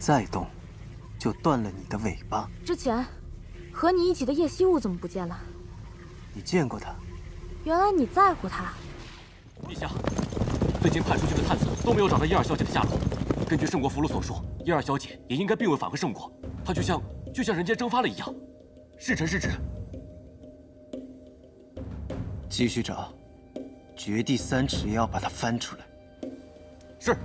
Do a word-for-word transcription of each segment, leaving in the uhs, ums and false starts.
再动，就断了你的尾巴。 之前和你一起的叶惜雾怎么不见了？ 你见过他？ 原来你在乎他。 陛下，最近派出去的探子都没有找到叶二小姐的下落。根据圣国符箓所说，叶二小姐也应该并未返回圣国，她就像就像人间蒸发了一样。是臣是旨。 继续找，绝地三尺也要把它翻出来。 是。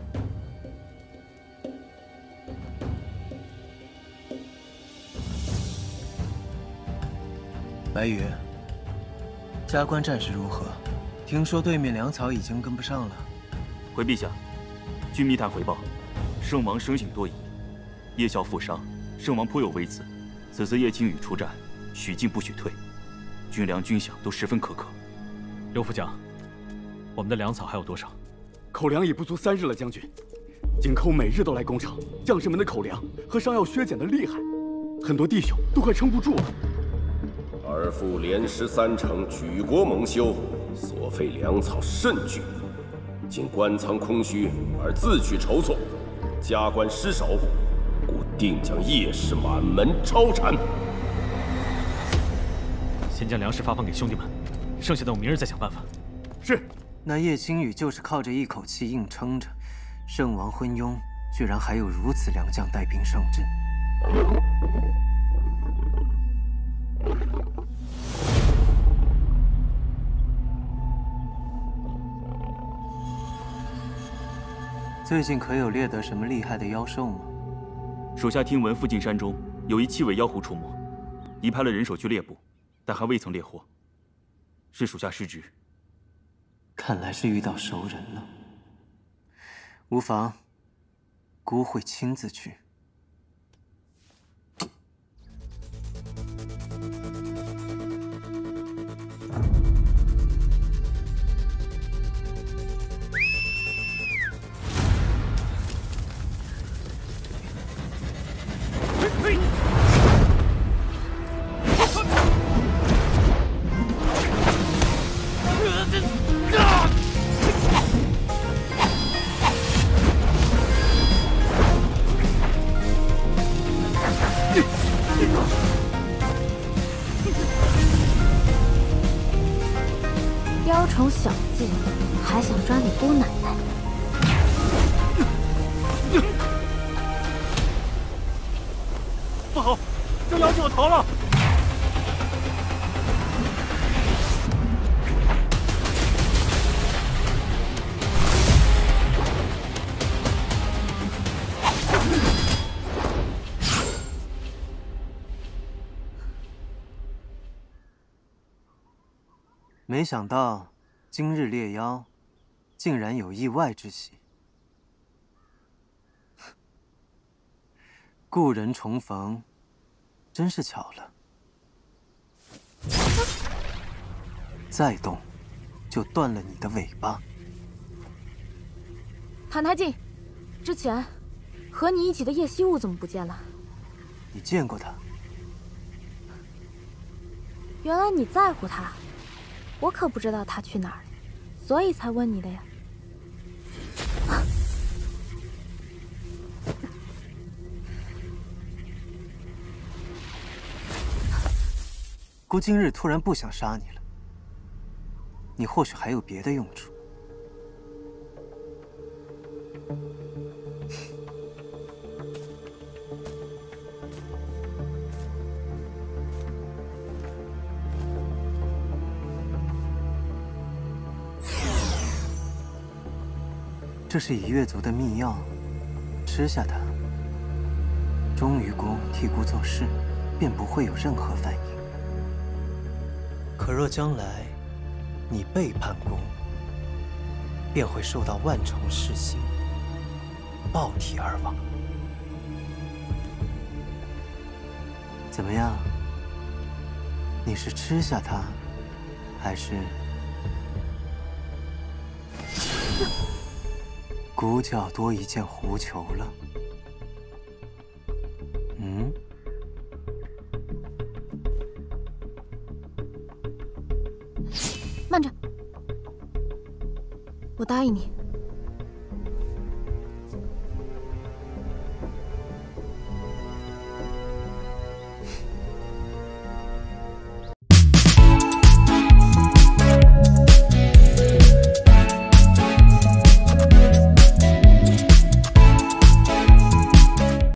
白羽，加官战事如何？听说对面粮草已经跟不上了。 回陛下，据密探回报，圣王生性多疑，叶校负伤，圣王颇有微词。此次叶青羽出战，许进不许退，军粮军饷都十分苛刻。 刘副将，我们的粮草还有多少？ 口粮已不足三日了，将军。井寇每日都来攻城，将士们的口粮和伤药削减的厉害，很多弟兄都快撑不住了。 而复连失三城，举国蒙羞，所费粮草甚巨，今官仓空虚，而自去筹措，加官失守，故定将叶氏满门抄斩。 先将粮食发放给兄弟们，剩下的我明日再想办法。 是。 那叶青羽就是靠着一口气硬撑着，圣王昏庸，居然还有如此良将带兵上阵。最近可有猎得什么厉害的妖兽吗？ 属下听闻附近山中有一七尾妖狐出没，已派了人手去猎捕，但还未曾猎获，是属下失职。 看来是遇到熟人了。无妨，孤会亲自去。 雕虫小技，还想抓你姑奶奶？ 不好，这妖精要逃了！ 没想到今日猎妖，竟然有意外之喜。故人重逢，真是巧了。再动，就断了你的尾巴。 谭太进，之前和你一起的叶惜雾怎么不见了？ 你见过他？ 原来你在乎他。我可不知道他去哪儿了，所以才问你的呀。 姑今日突然不想杀你了，你或许还有别的用处。这是以月族的秘药，吃下它，忠于公，替姑做事，便不会有任何反应。可若将来你背叛公，便会受到万重噬刑，暴体而亡。怎么样？你是吃下它，还是姑就要多一件狐裘了？嗯？ 慢着，我答应你，